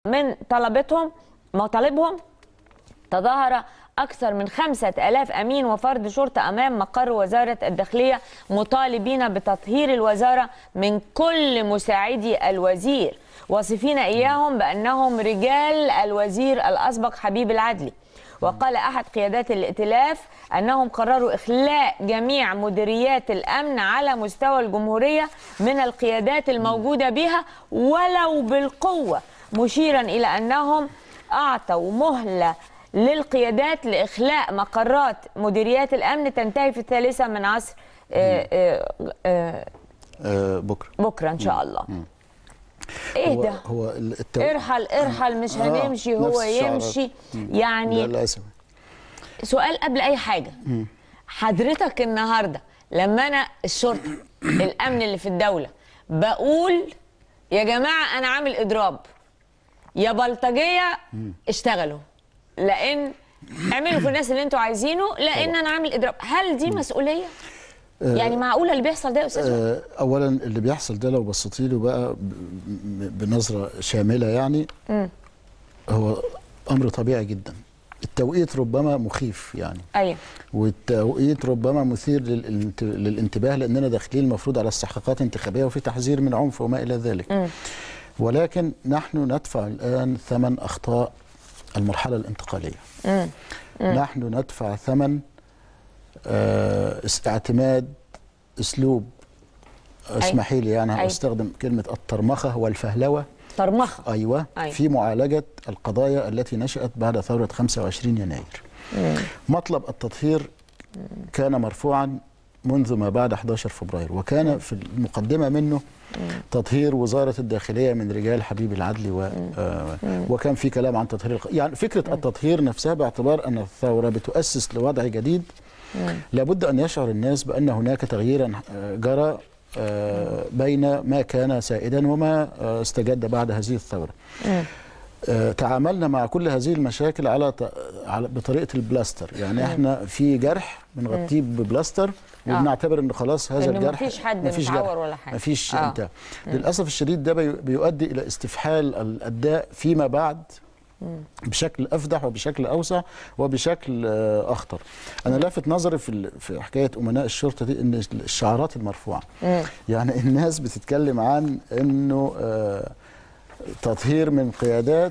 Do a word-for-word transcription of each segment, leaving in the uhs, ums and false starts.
من طلبتهم مطالبهم تظاهر أكثر من خمسة آلاف أمين وفرد شرطة أمام مقر وزارة الداخلية مطالبين بتطهير الوزارة من كل مساعدي الوزير، واصفين إياهم بأنهم رجال الوزير الأسبق حبيب العدلي. وقال أحد قيادات الائتلاف أنهم قرروا إخلاء جميع مديريات الأمن على مستوى الجمهورية من القيادات الموجودة بها ولو بالقوة، مشيرا إلى أنهم أعطوا مهلة للقيادات لإخلاء مقرات مديريات الأمن تنتهي في الثالثة من عصر آآ آآ آآ بكرة بكرة إن شاء الله. مم. إيه ده؟ هو التو... ارحل ارحل مش هنمشي. آه هو يمشي يعني. للأسف. سؤال قبل أي حاجة. مم. حضرتك النهاردة لما أنا الشرطة الأمن اللي في الدولة بقول يا جماعة أنا عامل إضراب يا بلطجية اشتغلوا، لأن اعملوا في الناس اللي انتوا عايزينه لأن أنا عامل إضراب، هل دي مسؤولية؟ يعني معقولة اللي بيحصل ده يا أستاذ؟ أه أولا اللي بيحصل ده لو بصيتي له بقى بنظرة شاملة يعني م. هو أمر طبيعي جدا. التوقيت ربما مخيف يعني. أيوه. والتوقيت ربما مثير للانتباه لأننا داخلين المفروض على استحقاقات انتخابية وفي تحذير من عنف وما إلى ذلك. م. ولكن نحن ندفع الآن ثمن أخطاء المرحلة الانتقالية. م. م. نحن ندفع ثمن اه اعتماد أسلوب اسمحي لي يعني أيوة. أستخدم كلمة الترمخة والفهلوة. ترمخة. أيوة. أيوة في معالجة القضايا التي نشأت بعد ثورة خمسة وعشرين يناير. مم. مطلب التطهير كان مرفوعا منذ ما بعد أحد عشر فبراير، وكان مم. في المقدمة منه مم. تطهير وزارة الداخلية من رجال حبيب العدلي و... آه وكان في كلام عن تطهير الق... يعني فكرة مم. التطهير نفسها باعتبار أن الثورة بتؤسس لوضع جديد. مم. لابد أن يشعر الناس بأن هناك تغييرا جرى بين ما كان سائدا وما استجد بعد هذه الثورة. مم. تعاملنا مع كل هذه المشاكل على بطريقة البلاستر، يعني مم. احنا في جرح بنغطيه ببلاستر وبنعتبر ان خلاص هذا الجرح مفيش حد مفيش متعور ولا حاجة، مفيش آه. انتهى. للأسف الشديد ده بيؤدي إلى استفحال الأداء فيما بعد بشكل أفدح وبشكل أوسع وبشكل أخطر. أنا لافت نظري في في حكاية أمناء الشرطة دي إن الشعارات المرفوعة مم. يعني الناس بتتكلم عن إنه تطهير من قيادات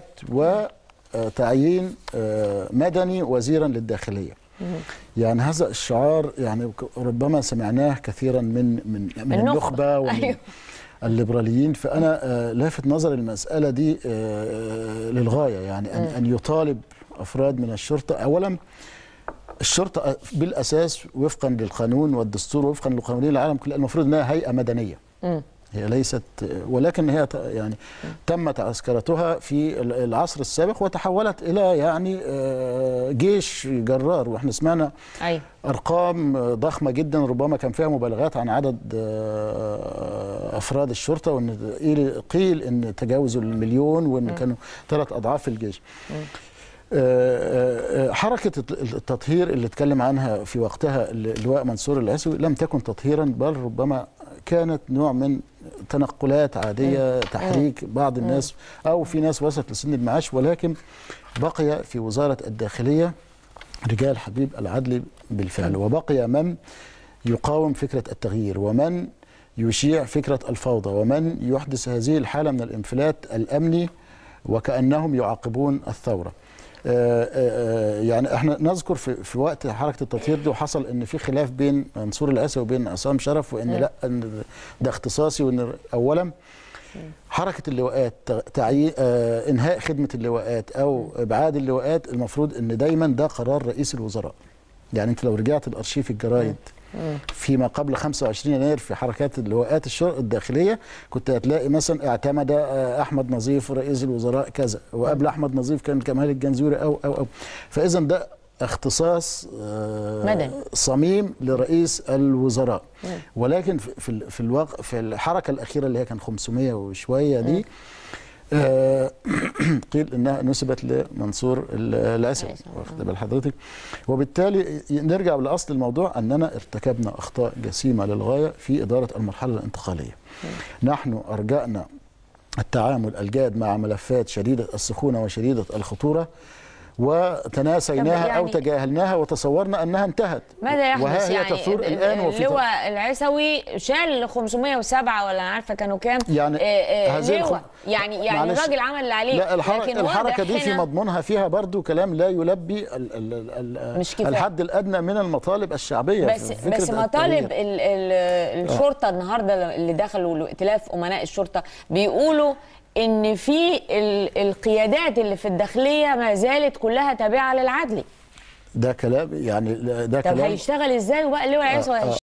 وتعيين مدني وزيرا للداخلية. مم. يعني هذا الشعار يعني ربما سمعناه كثيرا من من من النخبة ومن أيوه. الليبراليين، فأنا آه لافت نظر المسألة دي آه للغاية، يعني أن, أن يطالب أفراد من الشرطة. أولا الشرطة بالأساس وفقا للقانون والدستور وفقا لقوانين العالم كله المفروض أنها هيئة مدنية. م. هي ليست، ولكن هي يعني تم تعسكرتها في العصر السابق وتحولت إلى يعني جيش جرار، واحنا سمعنا أي. أرقام ضخمة جدا ربما كان فيها مبالغات عن عدد أفراد الشرطة، وإن قيل إن تجاوزوا المليون وإن م. كانوا ثلاث أضعاف الجيش. م. حركة التطهير اللي اتكلم عنها في وقتها اللواء منصور العسوي لم تكن تطهيرا، بل ربما كانت نوع من تنقلات عادية، تحريك بعض الناس أو في ناس وصلت لسن المعاش، ولكن بقي في وزارة الداخلية رجال حبيب العدلي بالفعل، وبقي من يقاوم فكرة التغيير ومن يشيع فكرة الفوضى ومن يحدث هذه الحالة من الانفلات الأمني وكأنهم يعاقبون الثورة. آآ آآ يعني احنا نذكر في, في وقت حركه التطهير دي وحصل ان في خلاف بين منصور العسوي وبين عصام شرف، وان لا ان ده اختصاصي، وان اولا حركه اللواءات تعيين انهاء خدمه اللواءات او ابعاد اللواءات المفروض ان دايما ده قرار رئيس الوزراء. يعني انت لو رجعت الارشيف الجرايد فيما قبل خمسة وعشرين يناير في حركات اللواءات الشرطه الداخليه كنت هتلاقي مثلا اعتمد احمد نظيف رئيس الوزراء كذا، وقبل احمد نظيف كان كمال الجنزوري او او او فاذا ده اختصاص مدني صميم لرئيس الوزراء. ولكن في في الواقع في الحركه الاخيره اللي هي كان خمسمائة وشويه دي آه قيل انها نسبت لمنصور العسوي، واخد بال حضرتك؟ وبالتالي نرجع لاصل الموضوع اننا ارتكبنا اخطاء جسيمه للغايه في اداره المرحله الانتقاليه. م. نحن ارجأنا التعامل الجاد مع ملفات شديدة السخونة وشديدة الخطورة، وتناسيناها يعني أو تجاهلناها وتصورنا أنها انتهت. ماذا يحدث؟ وها هي يعني تثور الآن. وفي اللواء العسوي شال خمسمائة وسبعة ولا عارفه كانوا كام يعني آه آه هذه لواء، يعني يعني الراجل عمل اللي عليه. لا الحركة, لكن الحركة دي في هنا مضمونها فيها برضو كلام لا يلبي ال ال ال مش كفاية. الحد الأدنى من المطالب الشعبية. بس بس مطالب ال ال الشرطة النهارده اللي دخلوا ائتلاف أمناء الشرطة بيقولوا ان في القيادات اللي في الداخليه ما زالت كلها تابعه للعدلي. ده كلام يعني ده طب كلام. هيشتغل ازاي بقى اللواء العسوي؟